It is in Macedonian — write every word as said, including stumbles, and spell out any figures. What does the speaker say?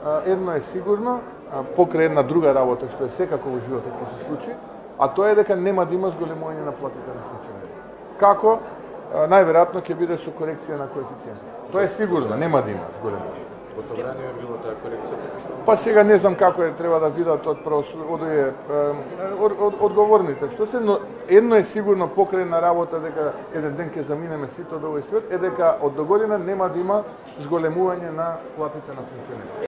едно е сигурно, покрај една друга работа што е секако во животот ќе се случи, а тоа е дека нема да има зголемување на платите на функционерите. Како? Најверојатно ќе биде со корекција на коефициентот. Тоа е сигурно, нема да има зголемување. Во собрание било таа корекција? Па сега не знам како е, треба да видат од од одговорните. Што се, но едно е сигурно покрај на работа дека еден ден ќе заминеме сите од овој свет, е дека од догодина нема да има зголемување на платите на функционерите.